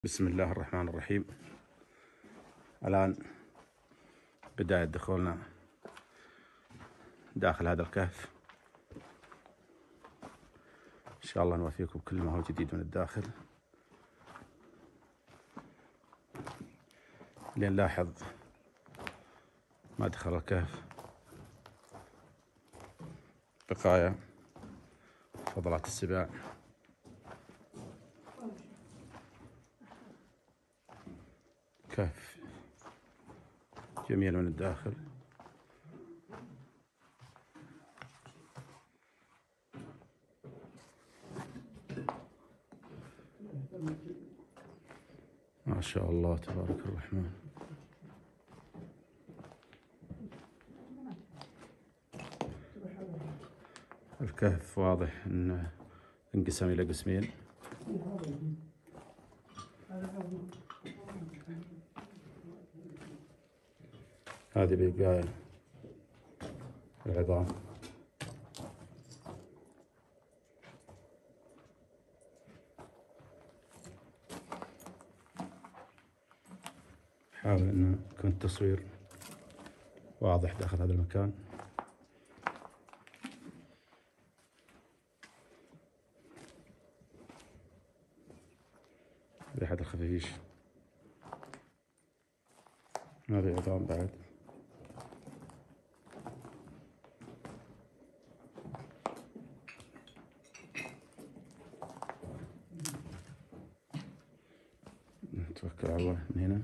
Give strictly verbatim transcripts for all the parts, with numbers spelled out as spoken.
بسم الله الرحمن الرحيم. الآن بداية دخولنا داخل هذا الكهف، إن شاء الله نوفيكم كل ما هو جديد من الداخل. لنلاحظ مدخل الكهف، بقايا فضلات السباع، كهف جميل من الداخل. ما شاء الله تبارك الرحمن. الكهف واضح انه انقسم الى قسمين، هذه بقايا العظام، حاول أن يكون التصوير واضح داخل هذا المكان. ريحة الخفافيش، هذه عظام بعد. نتوكل على الله من هنا.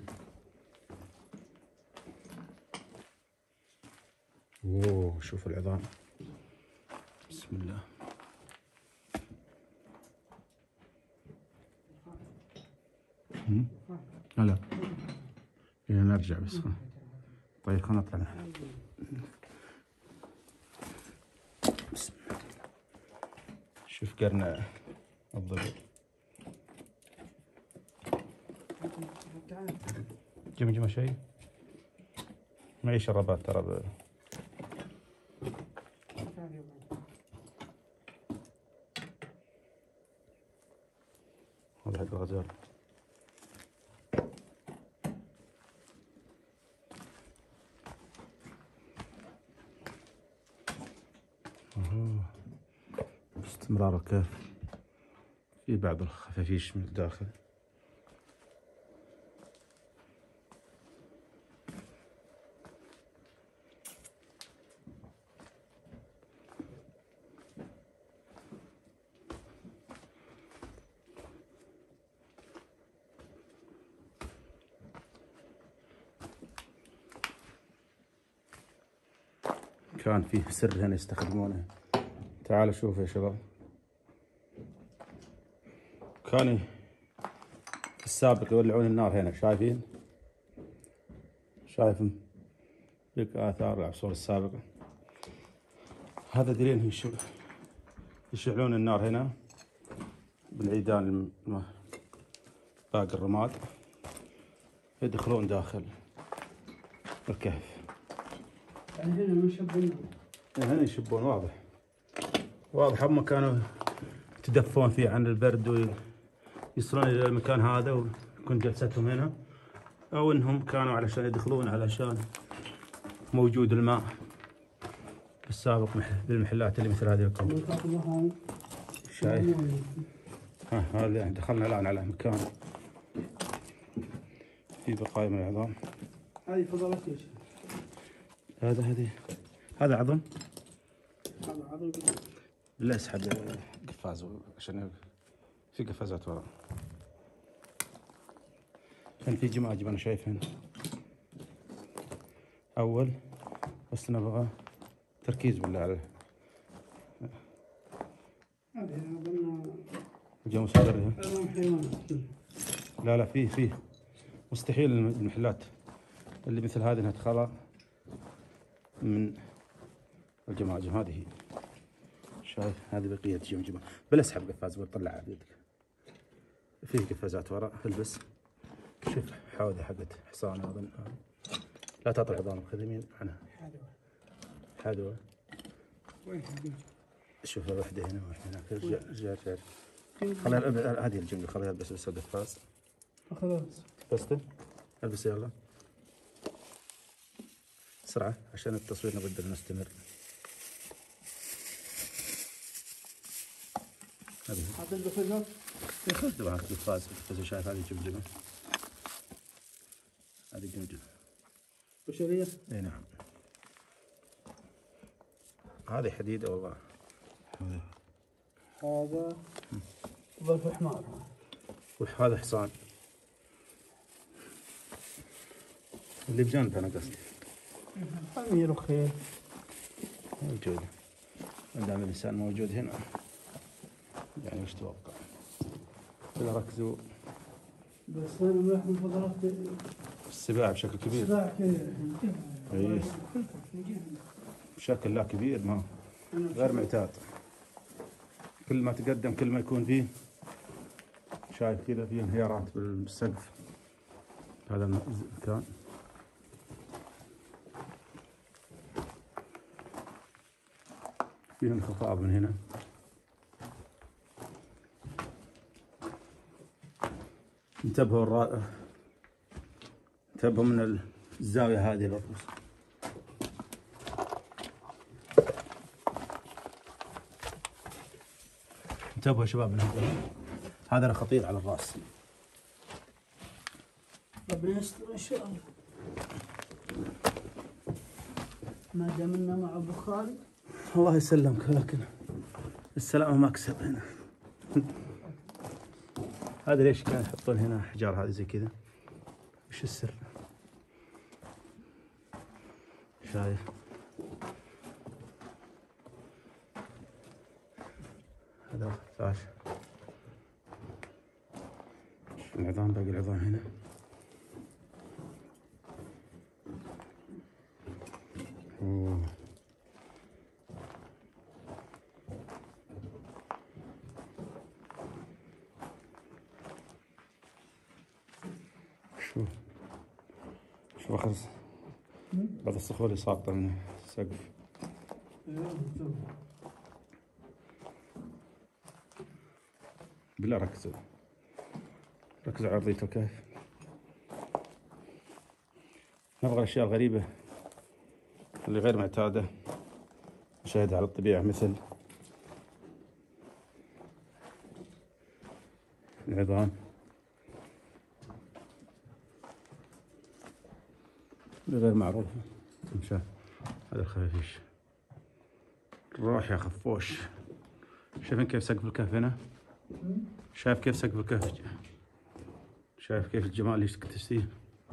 اوه شوف العظام، بسم الله. لا لا نرجع بس. طيب خلنا نطلع. بسم الله. شوف قرن الضبع، جمجمة شيء معي شربات ترى ب... هذا حق الغزال. استمرار الكهف، في بعض الخفافيش من الداخل. كان فيه سر هنا يستخدمونه، تعالوا شوفوا يا شباب. كانوا في السابق يولعون النار هنا، شايفين؟ شايفين بقى آثار العصور السابقة. هذا دليل يشعلون النار هنا بالعيدان باقي الرماد، يدخلون داخل الكهف. يعني هنا يشبون، هنا يشبون واضح واضح. هم كانوا يتدفون فيه عن البرد ويصلون إلى المكان هذا ويكون جلستهم هنا، أو إنهم كانوا علشان يدخلون علشان موجود الماء بالسابق بالمحلات اللي مثل هذه القوم. شايف؟ ها هذا دخلنا الآن على مكان في بقايا من العظام. هذه فضلات ايش؟ هذا هذه هذا عظم. هذا عظم. لا اسحب قفاز عشان في قفازات ورا. كان في جماجم انا شايفهن اول، بس نبغى تركيز بالله عليه. هذه اظن جمس صدرها. حيوانات. لا لا فيه فيه مستحيل المحلات اللي مثل هذه انها تخلق من الجماجم. هذه شايف؟ هذه بقية جمجمة. بلا اسحب قفاز وطلعها بيدك. فيه قفازات ورا، البس. شوف حوضة حقت حصان اظن. لا تطلع عظام، خذ يمين عنها. حادوة. حادوة. وين حادوة؟ شوف واحدة هنا وواحدة هناك. رجع رجع رجع. خليها هذه الجملة، خليها البس بس القفاز. خلاص. بسته البس يلا بسرعة عشان التصوير نقدر نستمر. هذه حتلبس الجو؟ خذ معك بالفاز بس شايف هذه جمجمة. هذه جمجمة بشرية؟ اي نعم. هذه حديدة والله. هذا هذا ظرف حمار. وهذا حصان اللي بجانب انا قصدي. حمير وخيل موجود. ما دام الانسان موجود هنا يعني وش توقع؟ إذا ركزوا بس انا ملاحظ من فضلات السباع بشكل كبير. سباع كذا. اي بشكل لا كبير ما غير معتاد. كل ما تقدم كل ما يكون فيه شايف كذا فيه انهيارات بالسقف. هذا المكان فيه انخفاض من هنا. انتبهوا الرا... انتبهوا من الزاوية هذه للرؤوس. انتبهوا يا شباب من هذا. هذا خطير على الراس. ربنا يستر ان شاء الله. ما دامنا مع ابو خالد. الله يسلمك لكن السلامة مكسب هنا. هذا ليش كانوا يحطون هنا حجار هذه زي كذا؟ وش السر؟ شايف؟ هذا خفاش. العظام باقي العظام هنا. أوه. شوف شوف اخذ بعض الصخور اللي ساقطة من السقف. بالله ركزوا ركزوا على أرضية الكهف. نبغى الأشياء الغريبة اللي غير معتادة نشاهدها على الطبيعة مثل العظام غير معروفة. شايف هذا الخفافيش. روح يا خفوش. شايفين كيف سقف الكهف هنا؟ شايف كيف سقف الكهف؟ شايف كيف الجمال اللي تكتسيه؟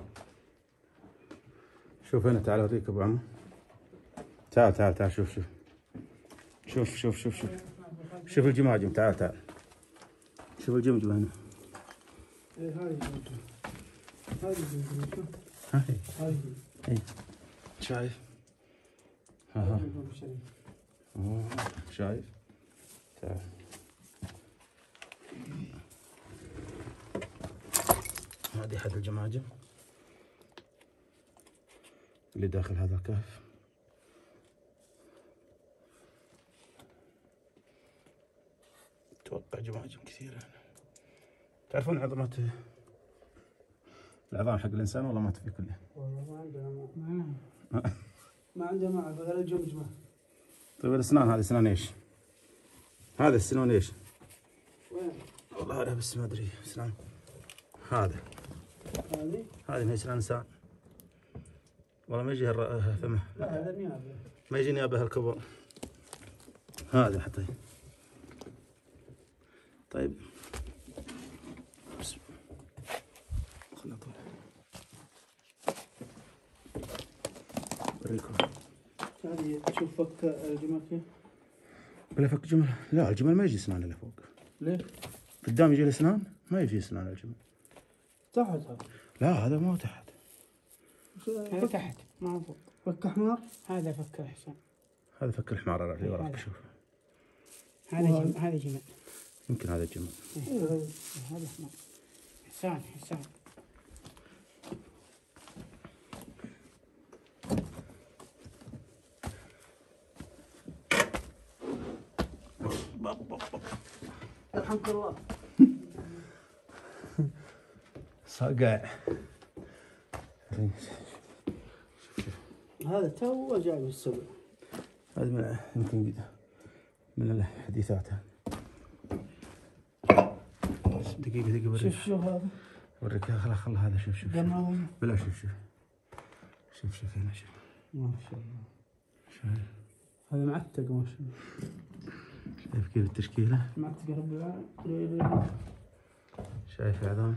شوف هنا تعال اوريك ابو عمو. تعال تعال تعال شوف شوف شوف شوف شوف شوف شوف الجماجم. تعال تعال شوف الجمجمة هنا. ايه هاي هاي شوف هاي هاي اي شايف؟ ها ها أوه. شايف؟ تعال هذه أحد الجماجم اللي داخل هذا الكهف. أتوقع جماجم كثيرة. تعرفون عظمات العظام حق الإنسان والله ما تفي كله. والله ما عندنا ما ما عندنا معرفة غير الجمجمة. طيب الأسنان هذه أسنان إيش؟ هذا السنون إيش؟ وين؟ والله أنا بس ما أدري أسنان. هذا هذه؟ هذه ما أسنان إنسان. والله ما يجي هالر... فمه. لا هذا نيابة. ما يجي نيابه هالكبر. هذا حتى. طيب بس خلنا نطلع. أوريكم. هذه تشوف فك الجمل كيف؟ بلا فك جمل؟ لا الجمل ما يجي اسنان الا فوق. ليه؟ قدام يجي الاسنان ما يجي اسنان الجمل. تحت هذا. لا هذا ما هو تحت. هذا تحت ما هو فوق. فك حمار؟ هذا فك حسن. هذا فك الحمار اللي وراك شوف. هذا جمل هذا جمل. يمكن هذا الجمل. هذا حمار. حسان حسان. يرحمك الله. صقع. هذا تو جاي من السبع. هذا من يمكن من الحديثات هذه. دقيقة دقيقة بوريك. شوف شوف هذا. وريك خلا خلا هذا شوف شوف. قمر. بلا شوف شوف. شوف شوف هنا شوف. ما شاء الله. شايف؟ هذا معتق ما شاء الله. شايف كيف التشكيلة؟ معتق رب العالمين. شايف يا عظام؟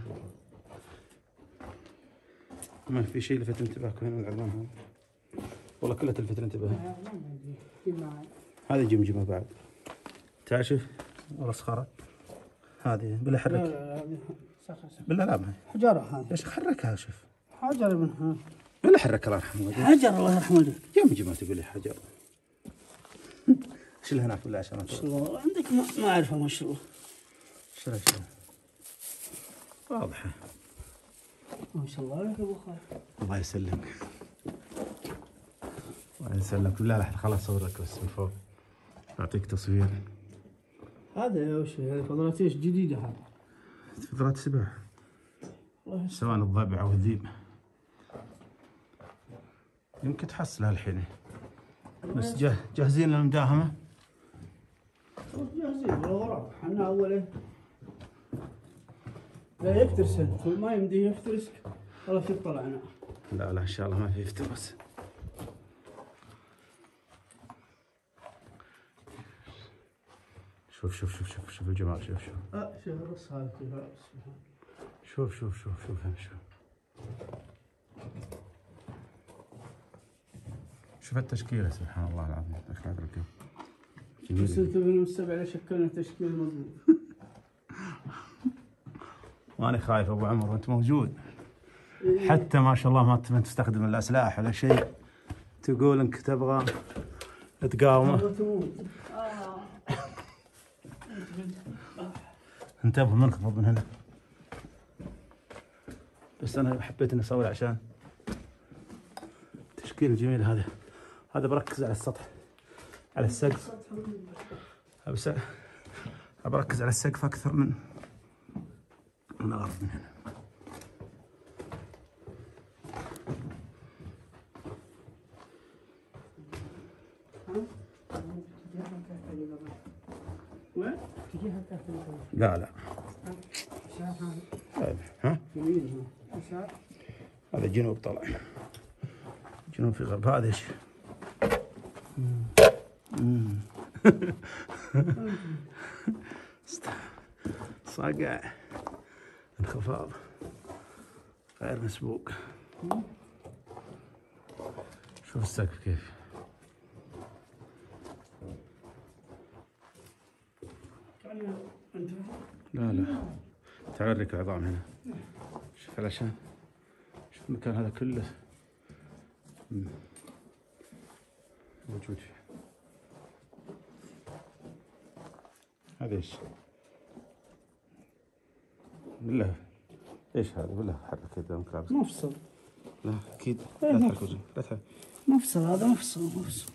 ما في شيء لفت انتباهك هنا العظام هذا؟ والله كلها تلفت الانتباه. هذه جمجمة بعد. تعال شوف والله صخرة. هذه بالله حرك. لا لا هذه صخرة. بالله لا ما هي. حجرة هذه. يا شيخ حركها شوف. حجر ابنها. بالله حرك الله يرحمه. حجر الله يرحمه لك. جمجمة تقول لي حجر. شيلها هناك بالله عشان ما ما شاء الله عندك ما, ما اعرفها ما شاء الله. شيلها شيلها. واضحة. ما شاء الله عليك ابو خالد. الله يسلمك. الله يسلمك. بالله لا خلاص اصورك بس من فوق. اعطيك تصوير. هذا يا وش هذه فضلات ايش جديدة هذه؟ فضلات سباع. سواء الضبع او الذيب. يمكن تحصلها الحين. بس جه جاهزين للمداهمة؟ جاهزين بالغراب احنا اول لا يفترس ما يمدي يفترسك والله في طلعنا. لا لا ان شاء الله ما في افتراس. شوف شوف شوف شوف شوف الجمال شوف شوف. اه شوف الرص هذا كيف الرص. شوف شوف شوف شوف شوف شوف التشكيلة سبحان الله العظيم. اخي هذا الكيف بس انت من السبع اللي شكلنا تشكيل مضبوط. ماني خايف ابو عمر وانت موجود. حتى ما شاء الله ما تستخدم الاسلاح ولا شيء. تقول انك تبغى تقاومه. انتبه منخفض من هنا. بس انا حبيت اني اصور عشان تشكيل جميل. هذا هذا بركز على السطح على السقف. بس بركز على السقف اكثر من من الارض من هنا. وين؟ تجيها تحت. لا لا. ها؟ يمين يسار. هذا جنوب طلع. جنوب في غرب. هذا ايش؟ صقع. انخفاض غير مسبوق. شوف السقف كيف. لا لا تعرك العظام هنا. شوف علشان شوف المكان هذا كله موجود فيه. هذا ايش؟ بالله ايش هذا؟ بالله حرك يدك لابس. مفصل. لا اكيد إيه لا مفصل. تحرك وجهك لا تحرك. مفصل هذا مفصل مفصل.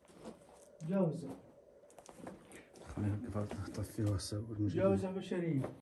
جوزة. خلينا نطفيه واسوي المجهود. جوزة بشرية.